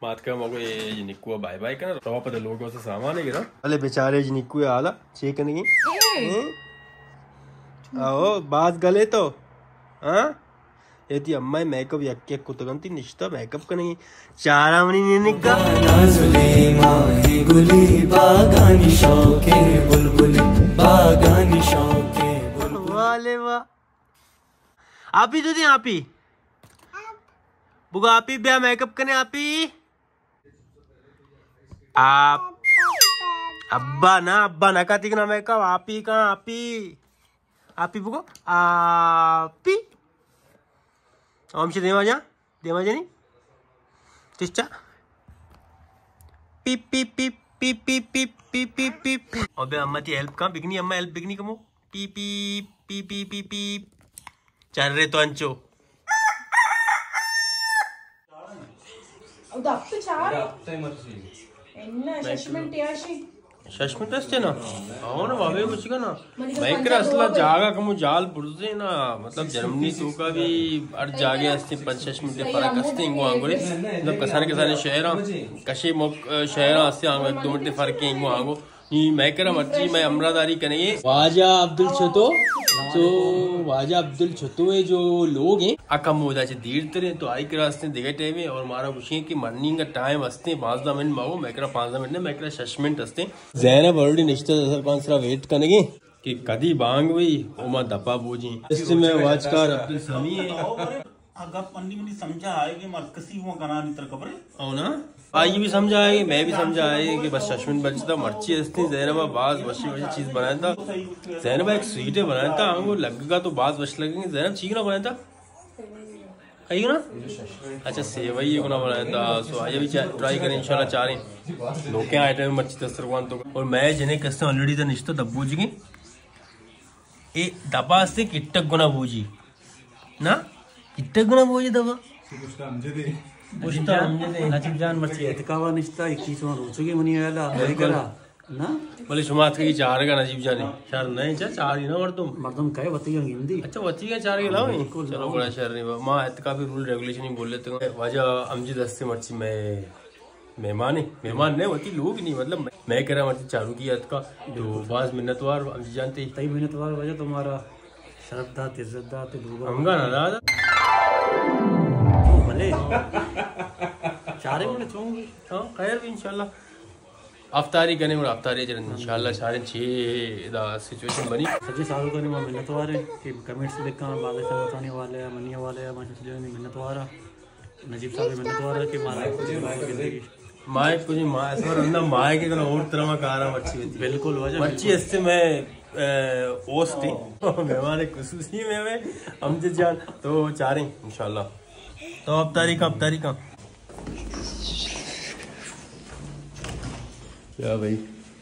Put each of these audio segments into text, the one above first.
मात का मगो ये निक्कू बाय बाय करना तो पता लोगों से सामान है गिरा अले बेचारे निक्कू आला चेक नहीं आओ बात गले तो हाँ यदि अम्मा मेकअप यक्के कुतगंती निश्ता मेकअप करेंगे चारा मनी निका गुली बागानी शौके बुलबुली बागानी शौके वाले वाह आप ही तो दी आप ही बुगा आप ही ब्याह मेकअप करने आप ही आप अब्बा ना कहती ना मेकअप आप ही कहाँ आप ही बुगो आप ही ओमशी देवा जानी चिच्चा पीप पीप पीप पीप पीप पीप पीप पीप पीप अबे अम्मा ती हेल्प कहाँ बिकनी अम्मा हेल्प बिकनी कमो पीप पीप पीप पीप पीप पीप चल रहे तो अंचो शश्मित असते ना అవును బాబే कुछ ना భయంకర అసలు జాగా కము జాల్ పుడుతే నా मतलब जर्मनी तो का भी अर जागे असते 5-6 मिनट फरक असते इंगो आंगोरे मतलब कसाने शहर कशे मोक शहर असते आंगो 1-2 मिनट फरक के इंगो आंगो नी मैं करा मर्जी मैं अमरादारी करेंगे वाजा अब्दुल छतो तो वाजा अब्दुल छतो है जो लोग हैं अकम हो जाए देर तरे तो आई के रास्ते दिखे टाइम है और मारा खुशी की मॉर्निंग का टाइम असते 5-10 मिनट मांगो मैं करा 5-10 मिनट मैं करा 6 मिनट असते ज़ैनब ऑलरेडी निश्चित असर कौन सा वेट करेंगे कि कदी बांग हुई ओमा दपा बूझी इससे मैं वाचकार अब्दुल समी है अगर पंडी मुझे समझा है कि मरकसी हुआ कना नितर कपड़े औ ना आई भी समझा है मैं भी समझा है कि बस शश्मिन बचता मर्ची हस्ती ज़ैनबा बाज वशी चीज बनाया था ज़ैनबा एक स्वीट बनाया था हमको लगेगा तो बाज वश लगेंगे ज़ैनब ठीक ना बनाया था कहीं ना अच्छा सेवई को ना बनाया था सो आइए भी ट्राई करें इंशाल्लाह चाह रहे लोके आइटम मर्ची दस्तरखान तो और मैं जिन्हें कस्ते ऑलरेडी तो निश्चित दब्बू जी ए दबा से किट्टक गुना बूजी ना किट्टक गुना बूजी दबा नजीब जान मर्ची एतकावा निश्ता 21वां रोचगे मनी वाला करा ना बोले शुमात की चार का नजीब जाने चार नहीं चार ही ना मर्दम कहे बतिया हिंदी अच्छा बच्ची का चार के लाओ चलो बड़ा शहर नहीं माँ एतका भी रूल रेगुलेशन ही बोल लेते हैं वजह अमजी दस्ते मर्ची मैं मेहमान नहीं होती लोग नहीं मतलब मैं कह रहा मर्ची चालू की एतका तो बाज मिन्नतवार अमजी जानते तई मिन्नतवार वजह तुम्हारा शरफदार इज्जतदार तो हमका ना दादा भले चारे मिनट चूंगी हाँ खैर भी इंशाल्लाह अफ्तारी करने में अफ्तारी चलन इंशाल्लाह सारे 6 दा सिचुएशन बनी सच्चे सालों करने में मिन्नतवार है कि कमेंट्स देखा बाद में बताने वाले हैं मनिया वाले हैं माशाल्लाह में मिन्नतवार नजीब साहब मिन्नतवार है कि मारा माय कुछ माय ऐसा अंदर माय के और तरह में कारा मच्छी बिल्कुल वजह मच्छी इससे मैं ओस्ट थी मेहमान खुसूसी में अमजद जान तो चाह रहे इंशाल्लाह तो अब तारीख क्या भाई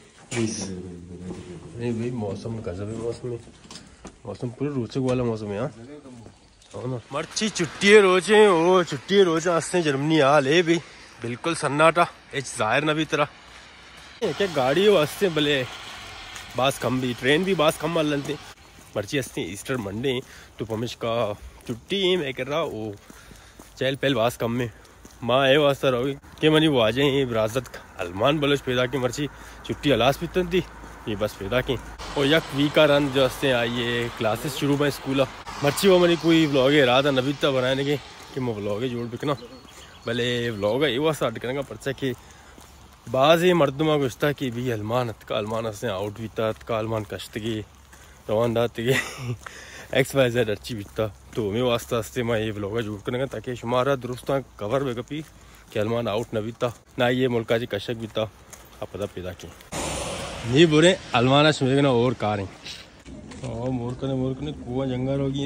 नहीं भाई मौसम गजब है मौसम पूरे रोचक वाला मौसम है यार मर्ची छुट्टी रोजे ओ छुट्टी रोजे आस्ते जर्मनी हाल है भाई बिल्कुल सन्नाटा एच जाहिर नबी तरह क्या गाड़ी वास्ते भले बास कम भी ट्रेन भी बास कम वाले मर्ची हंसते ईस्टर मंडे तो पमिश का छुट्टी मैं कर रहा वो चहल पहल वास कम में माँ है वास्ता रहोगी कि मनी वो आ जाए विरासत अलमान बलोच पैदा की मर्ची छुट्टी अलास भी थी ये बस पैदा की और यक वीक का रन जो हंसते आइए क्लासेस शुरू में स्कूल मर्ची वो मनी कोई व्लॉग है रात नबीता बनाने के कि मैं व्लॉग जोड़ बिकना भले व्लॉग है ये वो स्टार्ट करेंगे पर्चा कि बाज़ ये मर्दमा गुस्ता की भी अलमान का अलमान हंसते आउट बीता का अलमान कश्त की रवानदात के XYZ अच्छी बीता तो मैं वास्ता हंसते मैं ये व्लॉग जोड़ करेंगे ताकि शुमारा दुरुस्त कवर में कभी कि अलमान आउट न बीता ना ये मुल्का जी कशक बीता आप पता पैदा की नहीं बुरे अलमाना सुनेगा ना और कार हैं और मोरकने कुआ जंगल होगी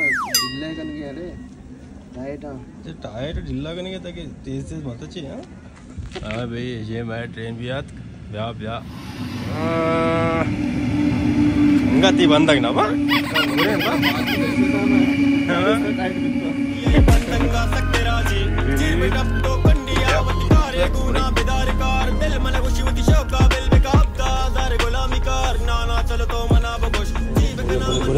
टायर ढिल्ला करने के ताकि तेज मत अच्छे हाँ भाई ये मैं ट्रेन भी याद ब्या गति बंद ना बा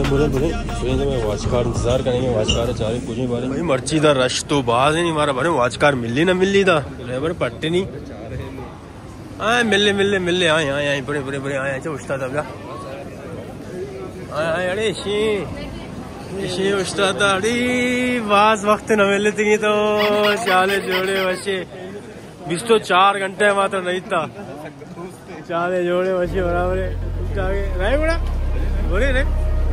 बुरे बुरे मैं वाच कार इंतजार करेंगे। वाच कार चारे कुछ नहीं बारे भाई मर्ची दा रश तो बाज ही नहीं मारा बारे वाच कार मिली ना मिली दा ड्राइवर पट्टे नहीं आए मिले आए बड़े बड़े बड़े आए उस्ताद अब आए अरे इसी उस्ताद अड़ी बाज वक्त न मिले थी तो चाले जोड़े वैसे 20 तो 4 घंटे मात्र नहीं था चाले जोड़े वैसे बराबर रहे बड़ा बोले रे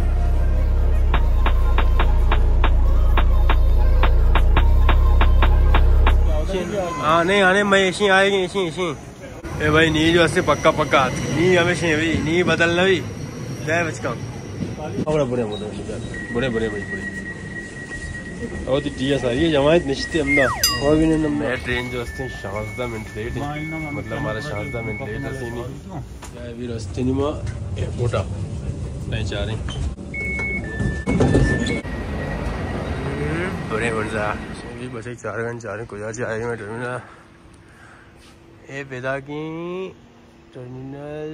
आने मैं ऐसी आएगी ऐसी ए भाई नी जो ऐसे पक्का नी हमेशा भी नी बदलना भी जाए बचका बड़े बड़े भाई और टीया सारी जमायत निश्चित हमदा और भी नहीं मैं ट्रेन जो हस्ते 10 मिनट लेट है मतलब हमारा 10 मिनट लेट हसी नहीं या भी रास्ते नहीं मां एयरपोर्ट नहीं जा रहे बड़े मजा भी बचे 4 घंटे जा रहे कुछ आएगा मैं टर्मिनल ये पैदा की टर्मिनल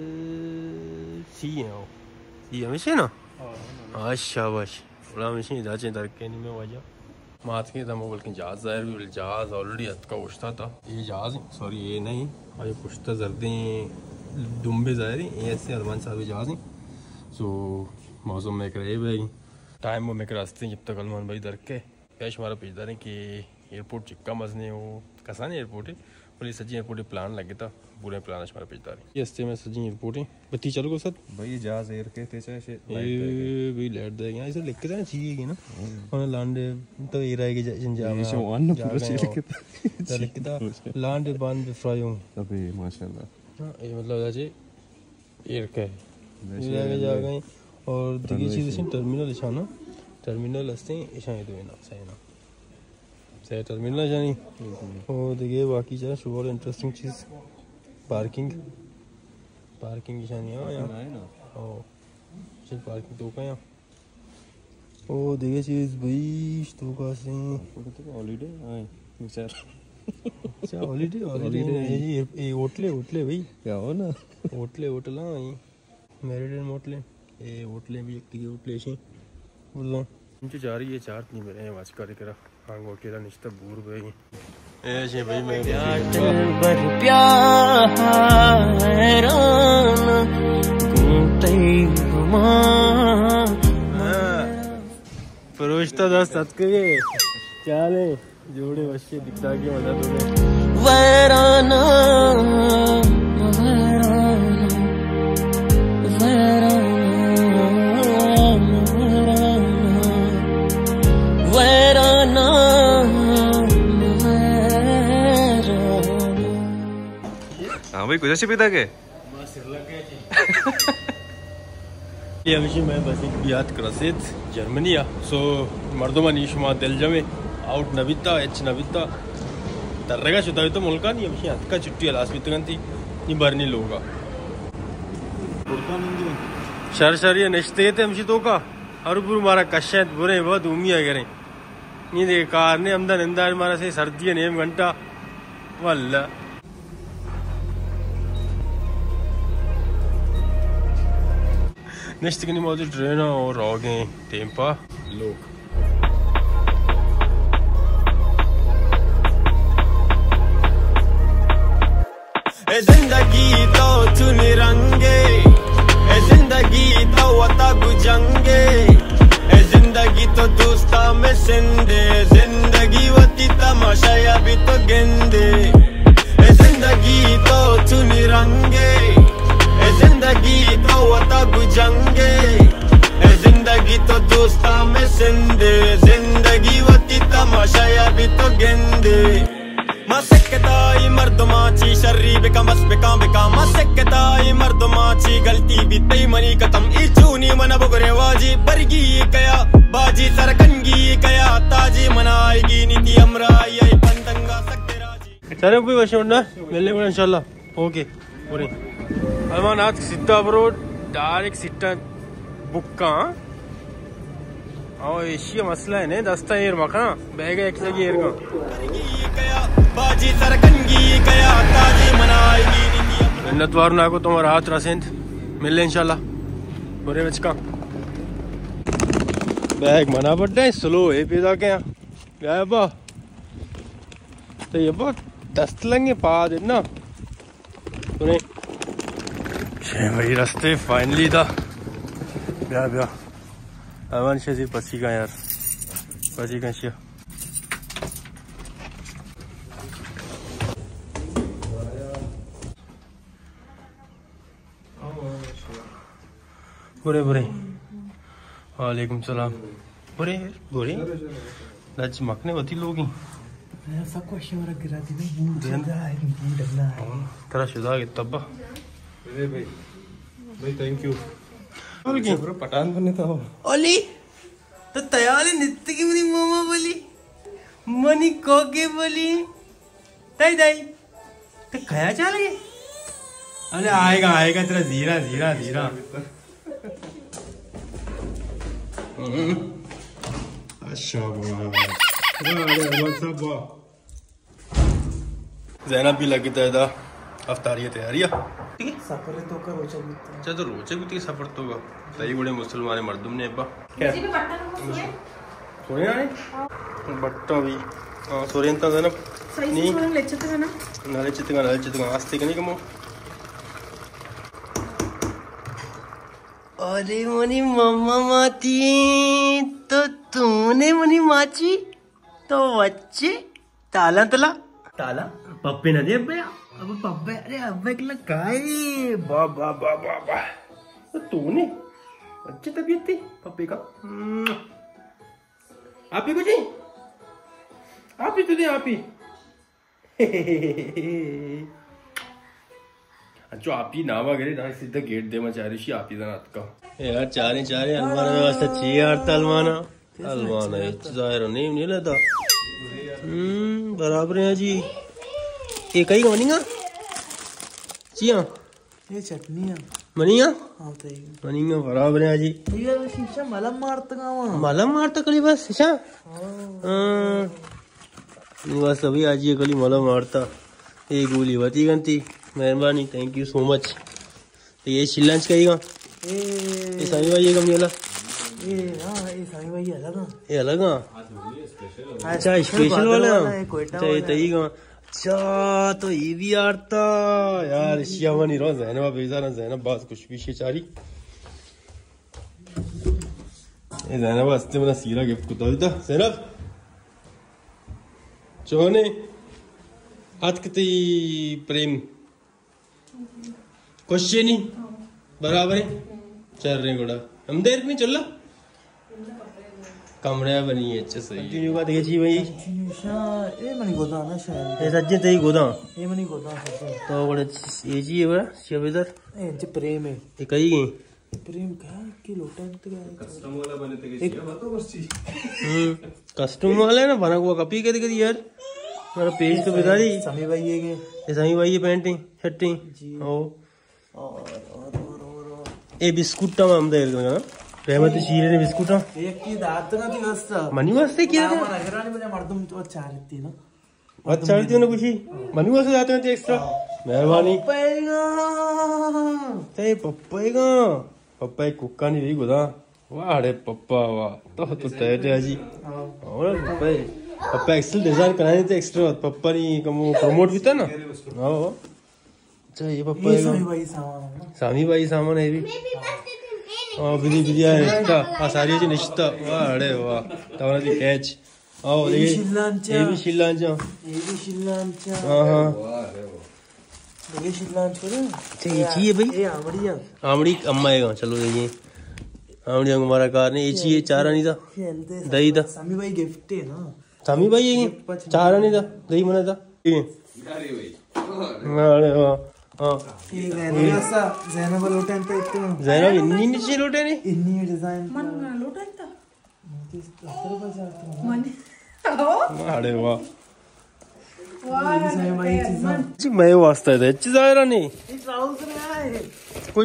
सी है वो ये हमेशा ना अच्छा बस बड़ा हमेशा जाचे तरक्के नहीं में वजह मात के था मोबाइल की जहाज जाहिर भी जहाज ऑलरेडी हद का उछता था ये जहाज सॉरी ये नहीं और ये पुश्ता जर्दी दुम्बे जाहिर ये ऐसे अरमान साहब जहाज नहीं सो मौसम में करे भाई टाइम वो मेरे रास्ते जब तक अलमान भाई दर के कैश हमारा भेजदा रहे कि एयरपोर्ट चिक्का मजने हो कसान एयरपोर्ट है और ये सजी एयरपोर्ट प्लान लगे था पूरे प्लान हमारा भेजदा रहे ये हस्ते में सजी एयरपोर्ट है बत्ती चलो सर भाई जहाज एयर के थे चाहे भी लाइट देंगे इसे लिख के जाना चाहिए कि ना और लैंड तो ये रहेगी जंजाम ये वन पूरा लिख के था लैंड बंद फ्राई हो अबे माशाल्लाह ये मतलब है एयर का ये जा गए और देखिए चीज़ टर्मिनल इशाना टर्मिनल हस्ते इशाने तो ना सही टर्मिनल जानी और देखिए बाकी जो शुगर इंटरेस्टिंग चीज़ पार्किंग इशानी हाँ यार ओ चल पार्किंग तो का यहाँ ओ देखिए चीज़ भाई तो का से हॉलीडे आए बेचारा अच्छा हॉलीडे ये होटले भाई क्या हो ना होटल हाँ ये मैरिडन होटले ये होटले भी एक होटले से बोलो मुझे जा रही है 4 नहीं मेरे वाच करे करा हांग अकेला निश्चित बूर भाई ऐसे भाई मैं फरोश्ता दस्त के चले जोड़े वश्य दिखता के मजा तुम्हें वैराना हाँ भाई कुछ पिता के ये हमेशा मैं बस एक याद कर रहा जर्मनी सो मर्दों नीशुमा दिलजमे आउट नबिता एच नबिता तरगा शुदा तो मुल्का नहीं हमेशा हद का छुट्टी लास्ट भी तक नहीं भरनी लोगा शर ये नश्ते थे हमशी तो का हर बुर मारा कश्यत बुरे बहुत उम्मीद करें नहीं देखे कार ने अमदा निंदा मारा से सर्दी नेम घंटा वल्ला नेक्स्ट की मौजूद ट्रेन और आगे टेम्पा लोग जिंदगी तो चुनी रंगे जिंदगी तो वता गुजंगे जिंदगी तो दोस्ता में सिंधे जिंदगी वती तमाशाया भी तो गेंदे जिंदगी तो चुनी रंगे जिंदगी तो वता गुजंगे जिंदगी तो दोस्ता में सिंधे जिंदगी वती तमाशाया भी तो गेंदे मसकताई मर्दमाची शर्री बिका मस बिका बिका मसकताई मर्दमाची गलती भी तई मनी कतम इचूनी मन बगरे वाजी बरगी कया बाजी सरकंगी कया ताजी मनाएगी नीति अमरा ये पंतंगा सकते राजी चलो कोई वश ना मिलने को इंशाल्लाह ओके पूरे अलमानात सिद्धा ब्रो डायरेक्ट सिट्टा बुक्का और एशिया मसला है ने दस्ता एयर मखना बैग एक जगह एयर का बाजी सरकंगी कया ताजी मनाएगी मिन्नत वार ना को तुम्हारा हाथ रसेंद मिलने इंशाल्लाह पूरे बच का बैग मना पड़ता स्लो है पिता क्या बा तो ये बा दस्त लेंगे पा देना तूने भाई रास्ते फाइनली था ब्या ब्या अवन से पसी का यार पसी का शिया बुरे बुरे वालेकुम सलाम बुरे बुरे लज मकने होती लोग तेरा शुदा के तब्बा भाई थैंक यू पठान बनने था ओली तो तैयार है नित्य की मनी मामा बोली मनी कोके बोली ताई ताई तो खाया चल गए अरे आएगा आएगा तेरा धीरा धीरा धीरा ज़ैनब भी लगी था अफ्तारी तैयारिया सफर तो का रोचा भी अच्छा तो रोचे भी सफर तो का तई बड़े मुसलमान मर्दुम ने अब्बा सोने आने बट्टा भी सोरेन ता ज़ैनब नहीं नाले चितगा आस्ते कनी कमो अरे मनी मम्मा माती तो तूने मनी माची तो बच्चे ताला तला ताला पप्पे ना दे भैया अब पप्पे अरे अब्बे के लगा है बा बा बा बा बा तो तूने अच्छी तबीयत थी पप्पे का आप ही कुछ आप ही तो दे आप ही अच्छा आप ही नावा करे ना सीधा गेट दे मचारिशी आप ही नात का यार चारे हनुमान व्यवस्था चाहिए यार तलवाना जाहिर नहीं लेता बराबर है जी ये कहीं का बनेगा जी हाँ ये चटनी है बनेगा हाँ तो बनेगा बराबर है जी ये शीशा मलम मारता कली बस शीशा बस अभी आज ये कली मलम मारता ये गोली बती गंती मेहरबानी थैंक यू सो मच तो ये शिलंच कहेगा ये सामी भाई ये कम नहीं ये सामी भाई ये अलग अच्छा स्पेशल वाला अच्छा ये तई का अच्छा तो ये भी आरता यार शियामा नहीं रहा ज़ैनब बेजा ना ज़ैनब बात कुछ भी शेचारी ये ज़ैनब हस्ते मना सीरा गिफ्ट कुता देता ज़ैनब चोने हाथ कितनी प्रेम क्वेश्चन ही बराबर है चल रहे गोड़ा हम देर में चल कमरा बनी है अच्छा सही कंटिन्यू का देखिए भाई ये मनी गोदा ना शायद ये सज्जे तेरी गोदा ये मनी गोदा तो बड़ा ये जी है बड़ा शिवेदर ए जे प्रेम है ये कहीं गई प्रेम का कि लोटा कस्टम वाला बने थे एक तो बस चीज कस्टम वाला है ना बना हुआ कपी करी करी यार मेरा पेज तो बता दी समी भाई ये समी भाई ये पेंटिंग शर्टिंग ओ और ये बिस्कुट टा हम देर का रहमत शीरे ने बिस्कुट एक की दात ना थी बस मनी वास्ते क्या ना नगरानी बने मर्दम तो अच्छा रहती ना अच्छा रहती है ना कुछ ही मनी वास्ते जाते हैं एक्स्ट्रा मेहरबानी ते पप्पा कुक्का नहीं भी गोदा वाह अरे पप्पा वाह तो तय जी और पप्पा एक्सेल डिजाइन कराने थे एक्स्ट्रा पप्पा नहीं कम प्रमोट भी था ना हाँ अच्छा ये पप्पा सामी भाई सामान है भी हाँ विधि विधि है रिश्ता सारी चीज रिश्ता वाह अरे वाह तवना दी कैच आओ ये भी शिलांचा हाँ हाँ ये शिलांच करो अच्छा ये चाहिए भाई ये आमड़िया आमड़ी अम्मा है चलो ये आमड़ी हमारा कार ने ये चाहिए चारा नहीं था दही था सामी भाई गिफ्ट है ना सामी भाई ये चारा नहीं था दही मना था अरे वाह हाँ ज़ैनब लोटे अंत इतना ज़ैनब इन्नी नीचे लोटे ने इन्नी डिजाइन लोटे अंत अरे वाह मैं वास्ता है अच्छी जायरा नहीं कुछ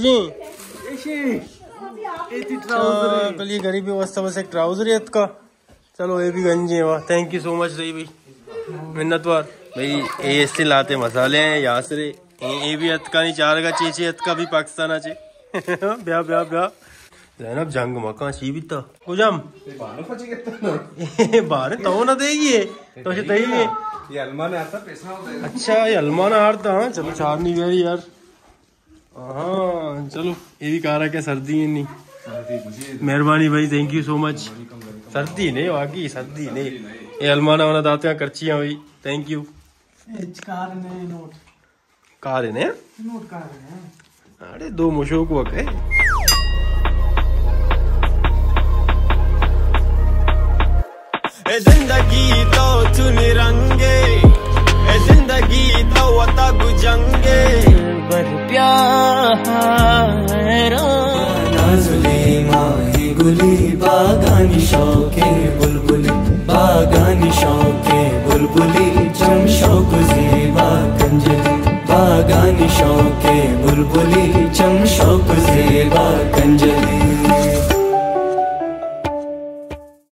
कल ये गरीबी वास्ता बस एक ट्राउजर है का चलो ये भी गंजे वाह थैंक यू सो मच रही भाई मिन्नतवार भाई ये से लाते मसाले हैं यहाँ से ये भी अत का नहीं चार का चेचे अत का भी पाकिस्तान आचे ब्या ब्या ब्या जैनब जंग मका ची भी तो कुजाम बाहर फंसी कितना बाहर तो ना देगी तो तही है ये अलमान आता पैसा होता है। अच्छा ये अलमाना हारता। हाँ चलो चार नहीं गई यार। हाँ चलो ये भी कह रहा क्या सर्दी है नहीं। मेहरबानी भाई, थैंक यू सो मच। सर्दी नहीं वाकई सर्दी नहीं। ये अलमाना वाना दाते हैं करचियां भाई, थैंक यू। कार ने नोट कार है नोट कार है। अरे दो मुशोक वक है। ए जिंदगी तो चुन रंगे, ए जिंदगी तो वता गुजंगे। प्यार